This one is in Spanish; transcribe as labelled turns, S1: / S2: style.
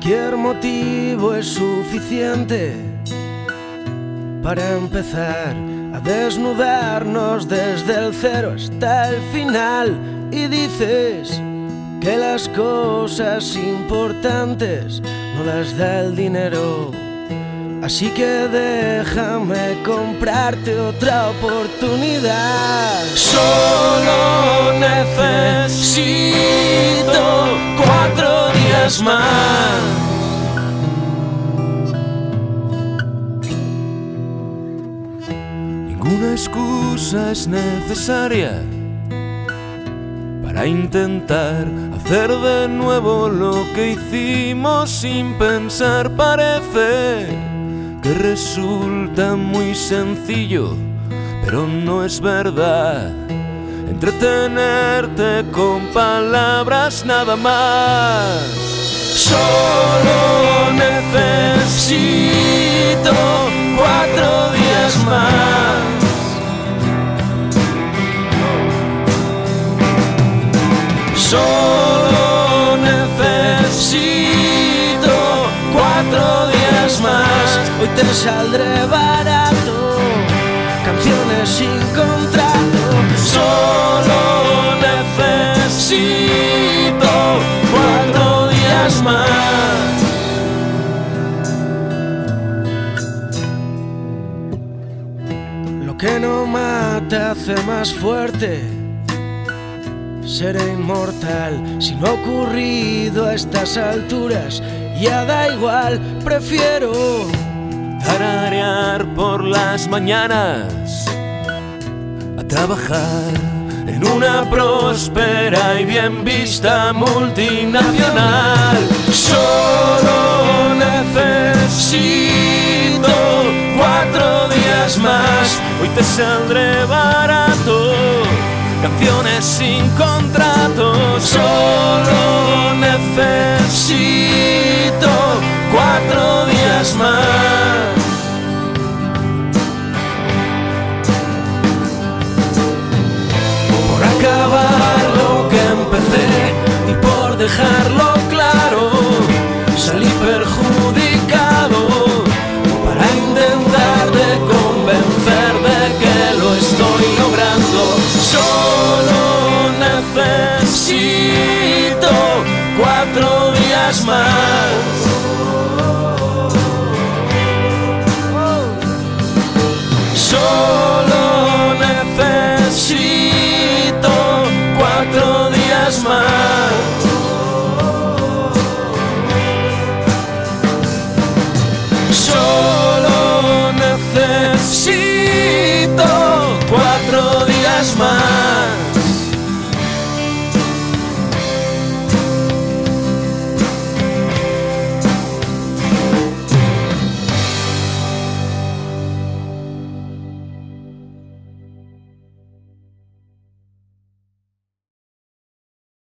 S1: Cualquier motivo es suficiente para empezar a desnudarnos desde el cero hasta el final. Y dices que las cosas importantes no las da el dinero, así que déjame comprarte otra oportunidad. Solo necesito 4 días más.
S2: Ninguna excusa es necesaria para intentar hacer de nuevo lo que hicimos sin pensar. Parece que resulta muy sencillo, pero no es verdad. Entretenerte con palabras nada más.
S1: Solo necesito 4 días más. Solo necesito 4 días más. Hoy te saldré barato, canciones sin contrato. Solo necesito 4 días más. Lo que no mata hace más fuerte. Seré inmortal si no ha ocurrido a estas alturas. Ya da igual, prefiero
S2: tararear por las mañanas, a trabajar en una próspera y bien vista multinacional.
S1: Solo necesito 4 días más.
S2: Hoy te saldré barato, canciones sin contrato.
S1: Solo necesito 4 días más. Por acabar lo que empecé y por dejarlo claro, salí perjudicado para intentar de convencer de que lo estoy logrando. Solo necesito 4 días más. Solo necesito 4 días más. Solo necesito 4 días más.